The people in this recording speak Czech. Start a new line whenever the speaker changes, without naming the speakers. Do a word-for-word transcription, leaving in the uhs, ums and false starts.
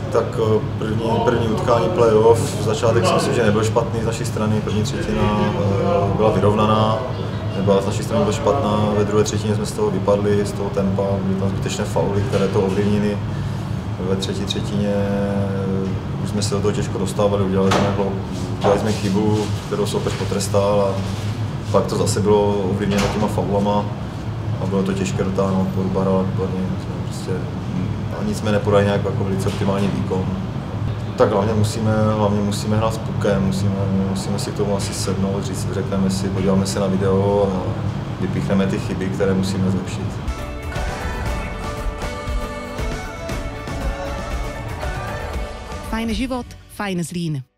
Tak první, první utkání playoff, začátek si myslím, že nebyl špatný z naší strany, první třetina byla vyrovnaná, nebyla z naší strany byla špatná, ve druhé třetině jsme z toho vypadli, z toho tempa, byly tam zbytečné fauly, které to ovlivnily. Ve třetí třetině už jsme se do toho těžko dostávali, udělali jsme, udělali jsme chybu, kterou soupeř potrestal a pak to zase bylo ovlivněno těma faulama a bylo to těžké dotáhnout, Poruba hrála výborně, prostě a nic jsme nepodali nějak jako velice optimální výkon. Tak hlavně musíme, hlavně musíme hrát s pukem, musíme, musíme si k tomu asi sednout, říct, řekneme si, podíváme se na video a vypíchneme ty chyby, které musíme zlepšit.
Fajn život, fajn Zlín.